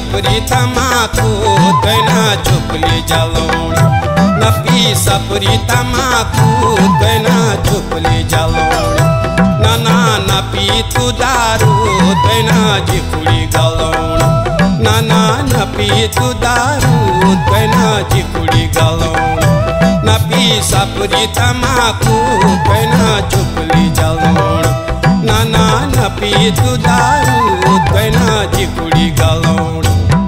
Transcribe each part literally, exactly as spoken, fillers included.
सपुरी तमाकू तैना चुपली जलोण न पी सपुरी तमाकू तैना चुपली जलोण न ना न पी तू दारू तैना जिकुड़ी गलोण न ना न पी तू दारू तैना जिकुड़ी गलोण न पी सपुरी तमाकू तैना चुपली जलोण न ना न पी तू दारू तैना जिकुड़ी गलोण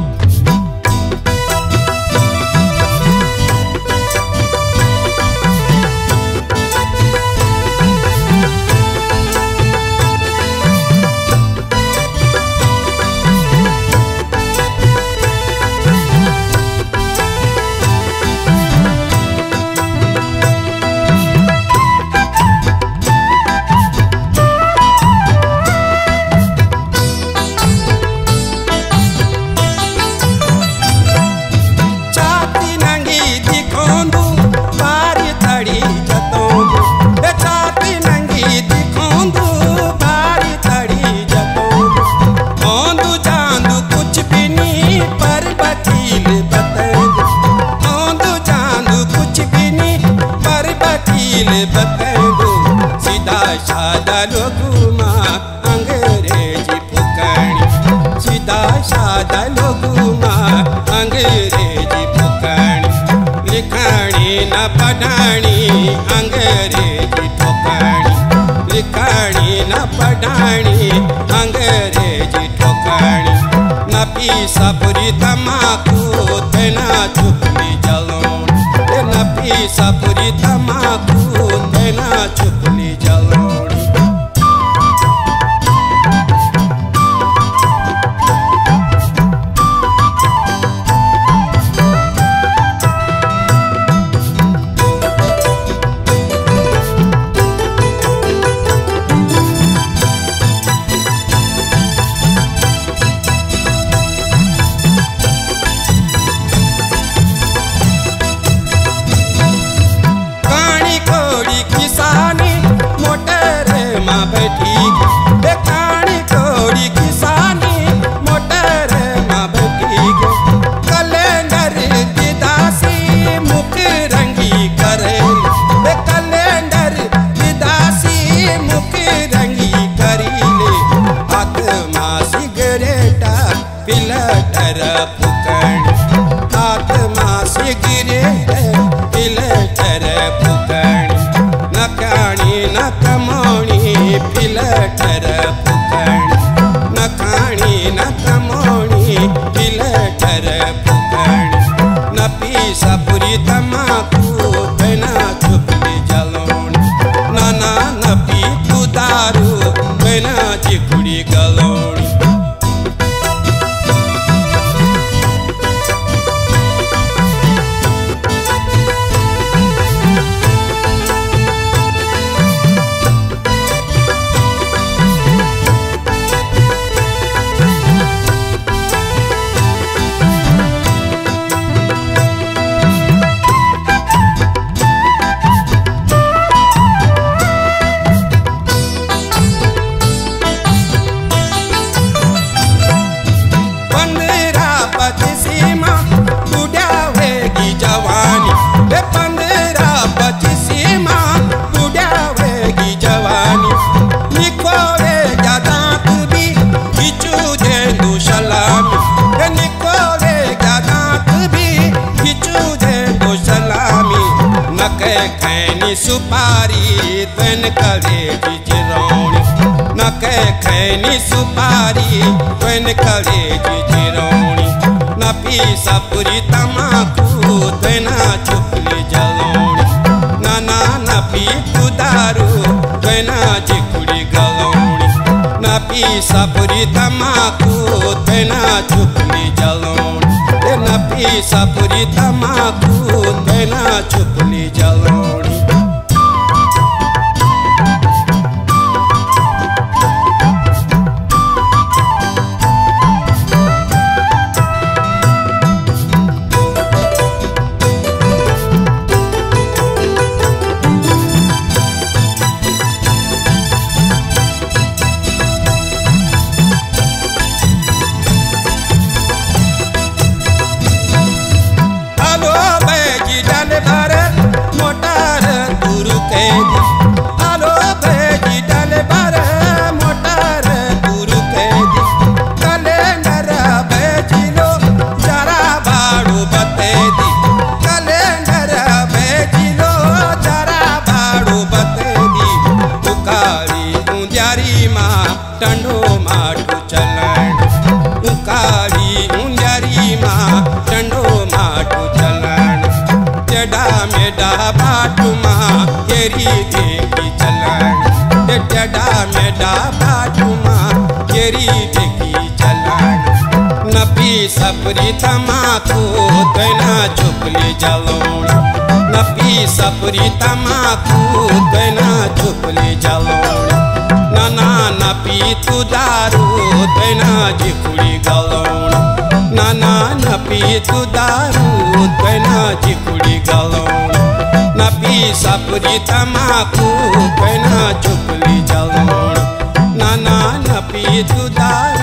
सीधा सादा लोगुमा अंग्रेजी फुकणी सीधा सादा लोगुमा अंग्रेजी फुकणी लिखणी न पढ़ाणी अंग्रेजी ठोकणी लिखणी न पढ़ाणी अंग्रेजी ठोकणी न पी सपुरी तमाकू तैना चुपली जलोण न पी सपुरी तमाकू तैना चुपली जलोण फिल्टर फुकणी न खाणी न कमोणी फिल्टर फुकणी न पी सपुरी तमाकू तैना चुपली जलोण न ना न पी तू दारू तैना जिकुड़ी गलोण खैनी सुपारी तन कलेजी जिरोणी न कै खैनी सुपारी तन कलेजी जिरोणी न पी सपुरी तमाकू तैना चुपली जलोणी न ना न पी तू दारू तैना जिकुड़ी गलोणी न पी सपुरी तमाकू तैना चुपली जलोणी न पी सपुरी तमाकू तैना चुपली जलोणी टेढ़ा मेढ़ा बाटुमा केरी देखी चलन टेढ़ा मेढ़ा बाटुमा केरी देखी चलन नपी सपरी तमाकू दैना चुपली जलोण नपी सपरी तमाकू दैना चुपली जलोण नाना नपी तू दारू दैना जिकुड़ी गलोण नाना नपी तू दारू दैना जिकुड़ी गलोण नपी सपरी तमाकू दैना चुपली जलोण नाना नपी तू दारू